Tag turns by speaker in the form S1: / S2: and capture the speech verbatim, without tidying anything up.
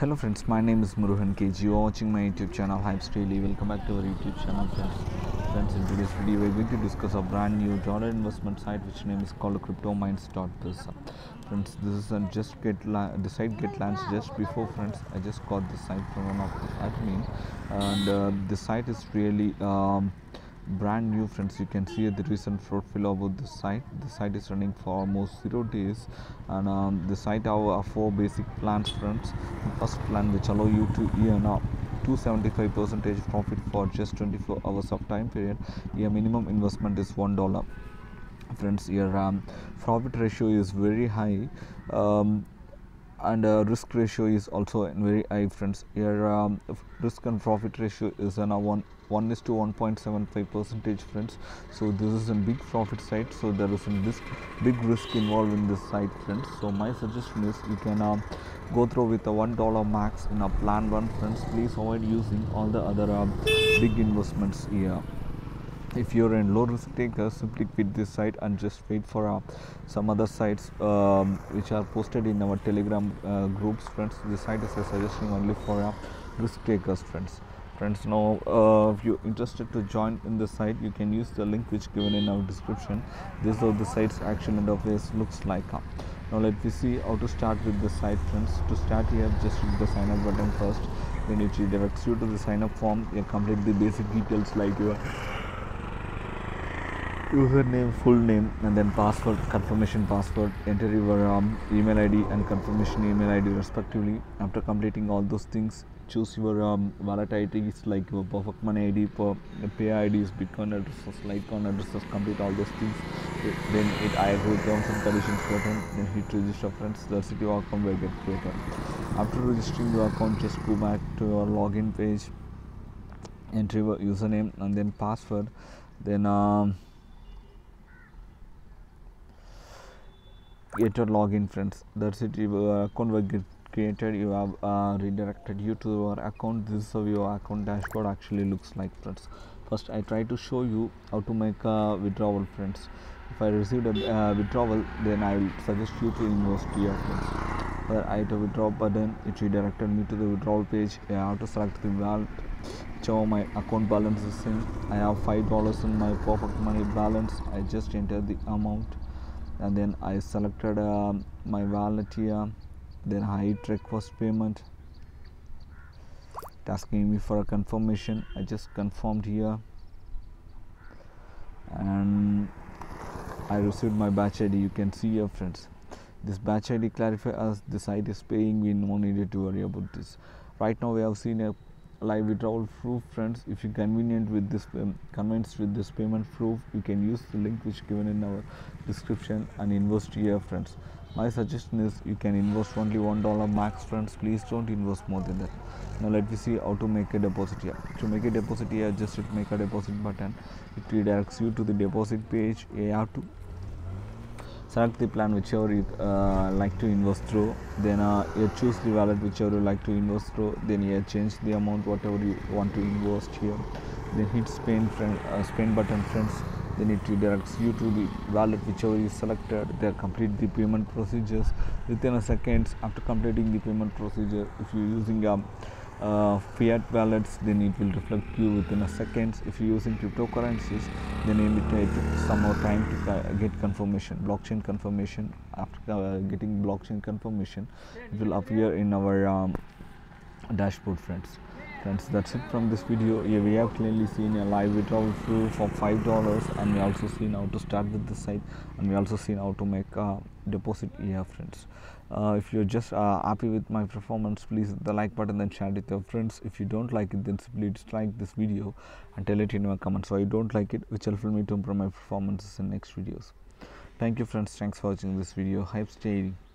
S1: Hello friends, my name is Muruhan K G. You are watching my YouTube channel Hypes Daily. Welcome back to our YouTube channel, friends. Friends, in today's video, we are going to discuss a brand new dollar investment site, which name is called CryptoMinds dot biz. Friends, this is a just get la- the site get launched just before. Friends, I just got the site from one of the admin, and uh, the site is really. Um, brand new, friends. You can see the recent profile about the site. The site is running for almost zero days, and um, the site have four basic plans, friends. The first plan, which allow you to earn a two hundred seventy-five percentage profit for just twenty-four hours of time period. Your minimum investment is one dollar, friends. Your um, profit ratio is very high, um, and uh, risk ratio is also very high, friends. Your um, risk and profit ratio is on a one one is to one point seven five percentage, friends. So this is a big profit site, so there is a risk, big risk involved in this site, friends. So my suggestion is you can uh, go through with a one dollar max in a plan one, friends. Please avoid using all the other uh, big investments here. If you're in low risk taker, simply quit this site and just wait for uh, some other sites um, which are posted in our Telegram uh, groups, friends. This site is a suggestion only for uh, risk takers, friends. Friends, now uh, if you're interested to join in the site, you can use the link which given in our description. This is how the site's action interface looks like. Uh. Now let me see how to start with the site, friends. To start here, just hit the sign up button first. Then it redirects you to the sign up form. You complete the basic details like your username, full name, and then password, confirmation password. Enter your um, email I D and confirmation email I D respectively. After completing all those things, choose your um, wallet I Ds like your Perfect Money I D, per pay I Ds, Bitcoin addresses, Litecoin addresses. Complete all those things. Then it I agree terms and conditions button. Then hit register, friends. That's it. Your account will get created. After registering your account, just go back to your login page. Enter your username and then password. Then um, get your login, friends. That's it. Your account will get created. You have uh, redirected you to your account. This is how your account dashboard actually looks like, friends. First, I try to show you how to make a withdrawal, friends. If I received a uh, withdrawal, then I will suggest you to invest here, friends. Where I hit a withdraw button, it redirected me to the withdrawal page. I have to select the wallet, whichever my account balance is in. I have five dollars in my Perfect Money balance. I just enter the amount, and then I selected uh, my wallet here. Then I hit request payment. It's asking me for a confirmation. I just confirmed here, and I received my batch I D. You can see here, friends. This batch I D clarify as the site is paying. We no needed to worry about this. Right now we have seen a live withdrawal proof, friends. If you're convenient with this um, convinced with this payment proof, you can use the link which given in our description and invest here, friends. My suggestion is you can invest only one dollar max, friends. Please don't invest more than that. Now let me see how to make a deposit here. To make a deposit here, just hit make a deposit button. It redirects you to the deposit page. You have to select the plan whichever you uh, like to invest through. Then uh, you choose the wallet whichever you like to invest through. Then you change the amount whatever you want to invest here. Then hit spend friend uh, spend button, friends. Then it redirects you to the wallet whichever you selected. They complete the payment procedures within a second. After completing the payment procedure, if you're using a uh, fiat wallets, then it will reflect you within a second. If you're using cryptocurrencies, then it will take some more time to uh, get confirmation, blockchain confirmation. After uh, getting blockchain confirmation, it will appear in our um, dashboard, friends. Friends, that's it from this video. Here we have clearly seen a live withdrawal proof for five dollars, and we also seen how to start with the site, and we also seen how to make a deposit here, friends. Uh, if you're just uh, happy with my performance, please hit the like button and share it with your friends. If you don't like it, then simply dislike this video and tell it in your comments. So I don't like it, which will help me to improve my performances in next videos. Thank you, friends. Thanks for watching this video. Hype, stay